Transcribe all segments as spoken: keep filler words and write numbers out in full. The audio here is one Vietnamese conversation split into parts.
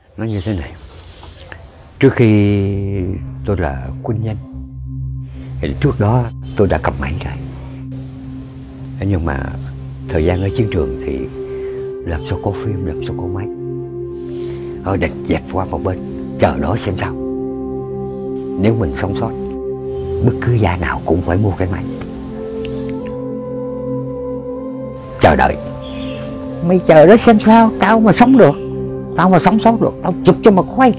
Nó như thế này. Trước khi tôi là quân nhân thì trước đó tôi đã cầm máy rồi. Nhưng mà thời gian ở chiến trường thì làm sao có phim, làm sao có máy. Thôi đành dẹp qua một bên, chờ đó xem sao. Nếu mình sống sót, bất cứ giá nào cũng phải mua cái máy. Chờ đợi. Mày chờ đó xem sao, tao mà sống được, tao mà sống sót được, tao chụp cho mà khoai.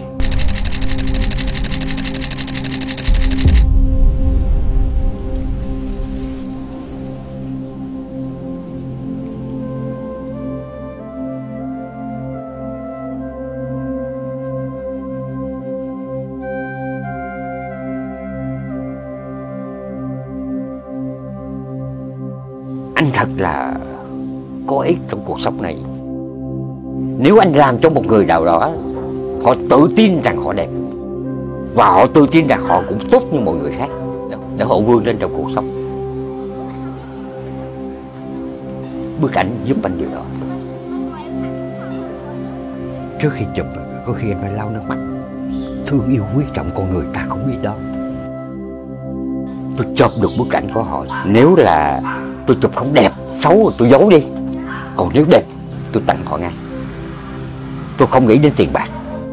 Anh thật là có ích trong cuộc sống này. Nếu anh làm cho một người nào đó, họ tự tin rằng họ đẹp, và họ tự tin rằng họ cũng tốt như mọi người khác, để họ vươn lên trong cuộc sống. Bức ảnh giúp anh điều đó. Trước khi chụp, có khi anh phải lau nước mắt. Thương yêu quý trọng con người ta không biết đó. Tôi chụp được bức ảnh của họ. Nếu là tôi chụp không đẹp, xấu rồi tôi giấu đi. Còn nếu đẹp, tôi tặng họ ngay. Tôi không nghĩ đến tiền bạc.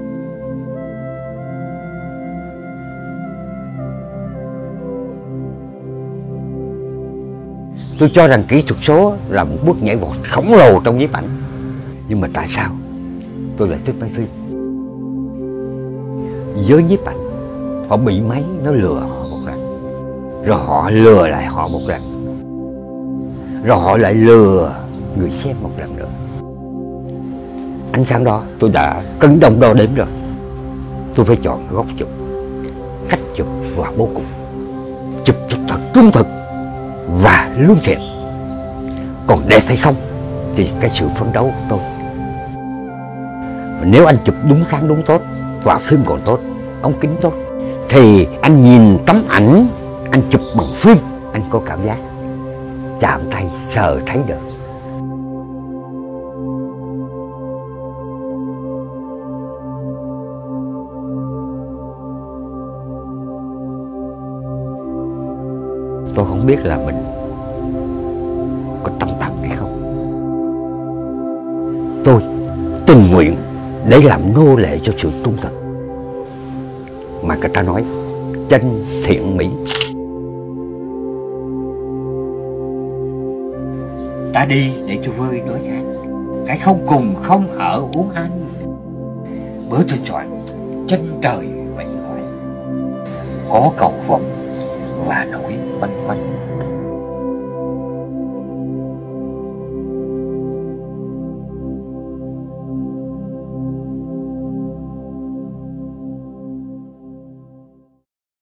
Tôi cho rằng kỹ thuật số là một bước nhảy vọt khổng lồ trong nhiếp ảnh. Nhưng mà tại sao tôi lại thích máy phim? Với nhiếp ảnh, họ bị máy nó lừa họ một lần, rồi họ lừa lại họ một lần, rồi họ lại lừa người xem một lần nữa. Ánh sáng đó tôi đã cân đồng đo đếm rồi. Tôi phải chọn góc chụp, cách chụp và bố cục. Chụp thật thật trung thực và lương thiện. Còn đẹp hay không thì cái sự phấn đấu của tôi. Nếu anh chụp đúng kháng đúng tốt, và phim còn tốt, ống kính tốt, thì anh nhìn tấm ảnh anh chụp bằng phim, anh có cảm giác chạm tay sờ thấy được. Tôi không biết là mình có tâm thần hay không. Tôi tình nguyện để làm nô lệ cho sự trung thực mà người ta nói chân thiện mỹ. Ta đi để cho vơi nỗi than, cái không cùng không ở uống ăn. Bữa tôi chọn chân trời mệnh gọi, có cầu vồng và nỗi băn khoăn.